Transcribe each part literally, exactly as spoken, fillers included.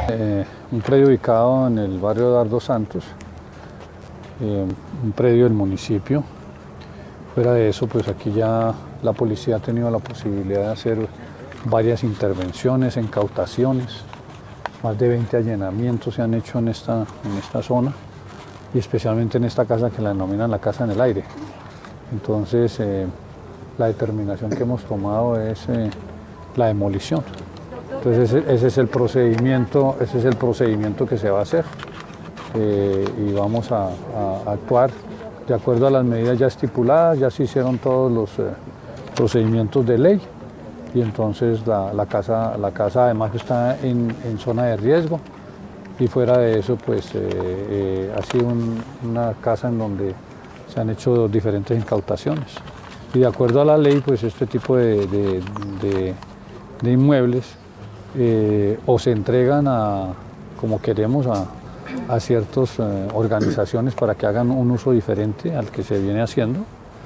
Eh, un predio ubicado en el barrio Dardo Santos, eh, un predio del municipio. Fuera de eso, pues aquí ya la policía ha tenido la posibilidad de hacer varias intervenciones, incautaciones, más de veinte allanamientos se han hecho en esta, en esta zona y especialmente en esta casa que la denominan la casa en el aire. Entonces, eh, la determinación que hemos tomado es eh, la demolición. Entonces ese, ese es el procedimiento, ese es el procedimiento que se va a hacer eh, y vamos a, a actuar de acuerdo a las medidas ya estipuladas. Ya se hicieron todos los eh, procedimientos de ley y entonces la, la, casa, la casa además está en, en zona de riesgo y fuera de eso pues eh, eh, ha sido un, una casa en donde se han hecho diferentes incautaciones y de acuerdo a la ley pues este tipo de, de, de, de inmuebles Eh, o se entregan a, como queremos, a, a ciertas eh, organizaciones para que hagan un uso diferente al que se viene haciendo.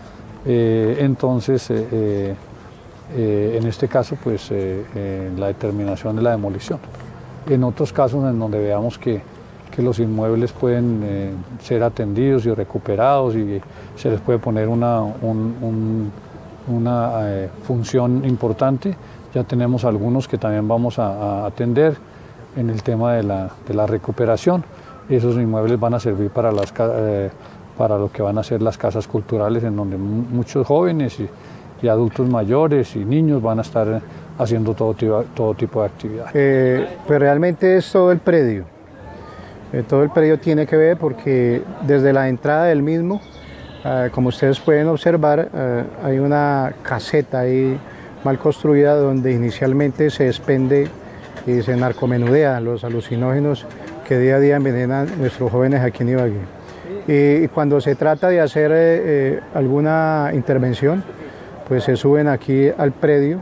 Eh, entonces, eh, eh, en este caso, pues eh, eh, la determinación de la demolición. En otros casos en donde veamos que, que los inmuebles pueden eh, ser atendidos y recuperados y se les puede poner una, un, un, una eh, función importante, ya tenemos algunos que también vamos a, a atender en el tema de la, de la recuperación. Esos inmuebles van a servir para, las, eh, para lo que van a ser las casas culturales, en donde muchos jóvenes y, y adultos mayores y niños van a estar haciendo todo tipo, todo tipo de actividades. Eh, pues realmente es todo el predio. Eh, todo el predio tiene que ver porque desde la entrada del mismo, eh, como ustedes pueden observar, eh, hay una caseta ahí mal construida donde inicialmente se expende y se narcomenudea los alucinógenos que día a día envenenan a nuestros jóvenes aquí en Ibagué. Y, y cuando se trata de hacer eh, eh, alguna intervención, pues se suben aquí al predio,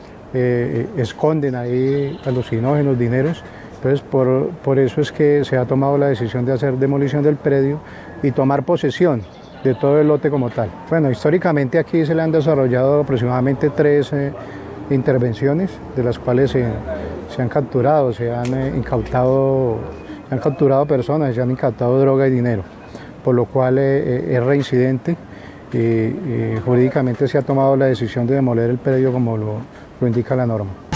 eh, esconden ahí alucinógenos, dineros. Entonces por, por eso es que se ha tomado la decisión de hacer demolición del predio y tomar posesión de todo el lote como tal. Bueno, históricamente aquí se le han desarrollado aproximadamente tres eh, intervenciones, de las cuales se, se han capturado, se han eh, incautado, se han capturado personas, se han incautado droga y dinero, por lo cual eh, es reincidente y, y jurídicamente se ha tomado la decisión de demoler el predio como lo, lo indica la norma.